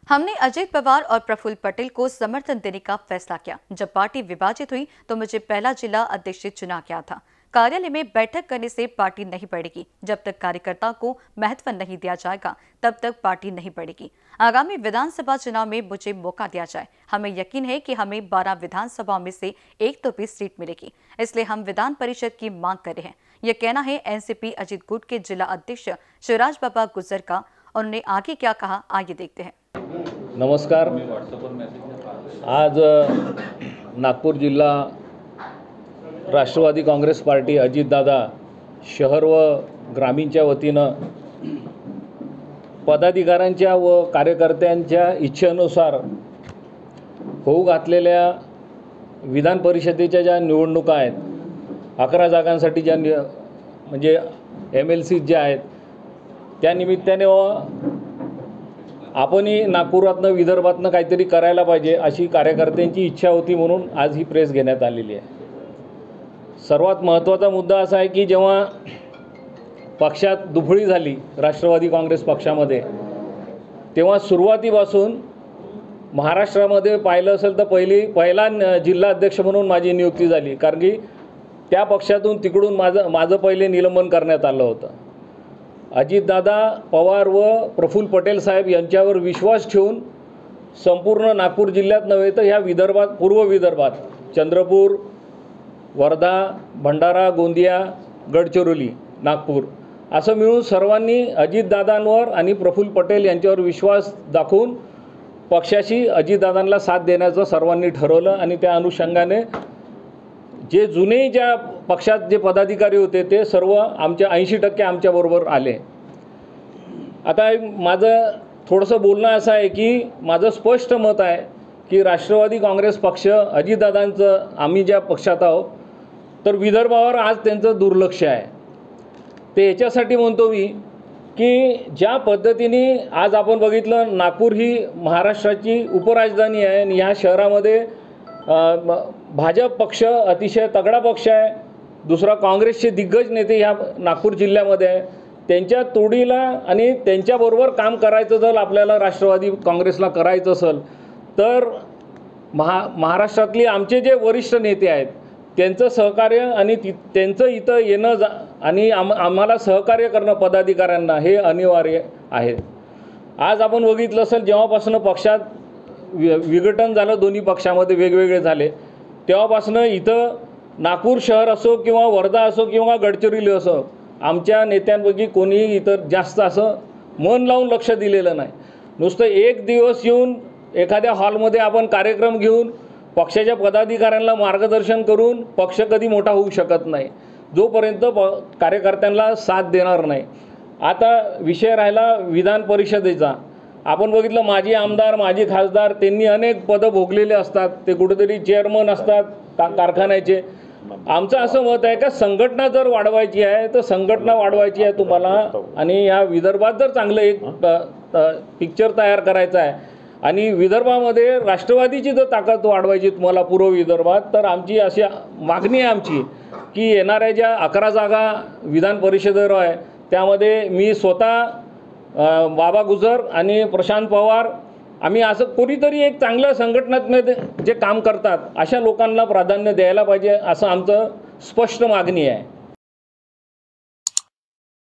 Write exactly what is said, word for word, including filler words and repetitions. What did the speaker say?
हमने अजीत पवार और प्रफुल्ल पटेल को समर्थन देने का फैसला किया। जब पार्टी विभाजित हुई तो मुझे पहला जिला अध्यक्ष चुना गया था। कार्यालय में बैठक करने से पार्टी नहीं बढ़ेगी। जब तक कार्यकर्ता को महत्व नहीं दिया जाएगा तब तक पार्टी नहीं बढ़ेगी। आगामी विधानसभा चुनाव में मुझे मौका दिया जाए। हमें यकीन है कि हमें बारह विधानसभा में से एक तो भी सीट मिलेगी, इसलिए हम विधान परिषद की मांग कर रहे हैं। यह कहना है एनसीपी अजीत गुट के जिला अध्यक्ष शिवराज बाबा गुजर का। उन्होंने आगे क्या कहा, आइए देखते हैं। नमस्कार। आज नागपूर जिल्हा राष्ट्रवादी काँग्रेस पार्टी अजितदादा शहर व ग्रामीणच्या वतीनं पदाधिकाऱ्यांच्या व कार्यकर्त्यांच्या इच्छेनुसार होऊ घातलेल्या विधान परिषदेच्या ज्या निवडणुका आहेत, अकरा जागांसाठी ज्या म्हणजे एम एल सी ज्या आहेत, त्या निमित्ताने आपणही नागपुरातनं विदर्भातनं काहीतरी करायला पाहिजे अशी कार्यकर्त्यांची इच्छा होती, म्हणून आज ही प्रेस घेण्यात आलेली आहे। सर्वात महत्त्वाचा मुद्दा असा आहे की जेव्हा पक्षात दुफळी झाली राष्ट्रवादी काँग्रेस पक्षामध्ये, तेव्हा सुरुवातीपासून महाराष्ट्रामध्ये पाहिलं असेल तर पहिली पहिला जिल्हा अध्यक्ष म्हणून माझी नियुक्ती झाली, कारण की त्या पक्षातून तिकडून माझं माझं पहिले निलंबन करण्यात आलं होतं। अजितदादा पवार व प्रफुल्ल पटेल साहेब यांच्यावर विश्वास ठेवून संपूर्ण नागपूर जिल्ह्यात नव्हे तर ह्या विदर्भात, पूर्व विदर्भात चंद्रपूर, वर्धा, भंडारा, गोंदिया, गडचिरोली, नागपूर असं मिळून सर्वांनी अजितदादांवर आणि प्रफुल्ल पटेल यांच्यावर विश्वास दाखवून पक्षाशी अजितदादांना साथ देण्याचं सर्वांनी ठरवलं आणि त्या अनुषंगाने जे जुने ज्या पक्षात जे पदाधिकारी होते ते सर्व आमच्या ऐंशी टक्के आमच्याबरोबर आले। आता माझं थोडंसं बोलणं असं आहे की माझं स्पष्ट मत आहे की राष्ट्रवादी काँग्रेस पक्ष अजितदादांचं, आम्ही ज्या पक्षात आहोत तर विदर्भावर आज त्यांचं दुर्लक्ष आहे। ते याच्यासाठी म्हणतो मी की ज्या पद्धतीने आज आपण बघितलं, नागपूर ही महाराष्ट्राची उपराजधानी आहे आणि ह्या शहरामध्ये भाजप पक्ष अतिशय तगडा पक्ष आहे। दुसरा काँग्रेसचे दिग्गज नेते ह्या नागपूर जिल्ह्यामध्ये आहे। त्यांच्या तोडीला आणि त्यांच्याबरोबर काम करायचं जर आपल्याला राष्ट्रवादी काँग्रेसला करायचं असेल तर महा महाराष्ट्रातली आमचे जे वरिष्ठ नेते आहेत त्यांचं सहकार्य आणि त्यांचं इथं येणं जा आणि आम आम्हाला सहकार्य करणं पदाधिकाऱ्यांना हे अनिवार्य आहे। आज आपण बघितलं असेल जेव्हापासून पक्षात वि विघटन झालं, दोन्ही पक्षामध्ये वेगवेगळे झाले, तेव्हापासून इथं नागपूर शहर असो किंवा वर्धा असो किंवा गडचिरोली असो, आमच्या नेत्यांपैकी कोणीही इतर जास्त असं मन लावून लक्ष दिलेलं नाही। नुसतं एक दिवस येऊन एखाद्या हॉलमध्ये आपण कार्यक्रम घेऊन पक्षाच्या पदाधिकाऱ्यांना मार्गदर्शन करून पक्ष कधी मोठा होऊ शकत नाही जोपर्यंत प कार्यकर्त्यांना साथ देणार नाही। आता विषय राहिला विधान परिषदेचा। आपण बघितलं माजी आमदार, माजी खासदार त्यांनी अनेक पदं भोगलेले असतात, ते कुठेतरी चेअरमन असतात का कारखान्याचे। आमचं असं मत आहे का संघटना जर वाढवायची आहे तर संघटना वाढवायची आहे तुम्हाला, आणि या विदर्भात जर चांगलं एक पिक्चर तयार करायचं आहे आणि विदर्भामध्ये राष्ट्रवादीची जर ताकद वाढवायची तुम्हाला पूर्व विदर्भात, तर आमची अशी मागणी आहे आमची की येणाऱ्या ज्या अकरा जागा विधान परिषदेवर आहे त्यामध्ये मी स्वतः बाबा गुजर आणि प्रशांत पवार, आम्ही असं कोणीतरी एक चांगल्या संघटनात्मक जे काम करतात अशा लोकांना प्राधान्य द्यायला पाहिजे असं आमचं स्पष्ट मागणी आहे।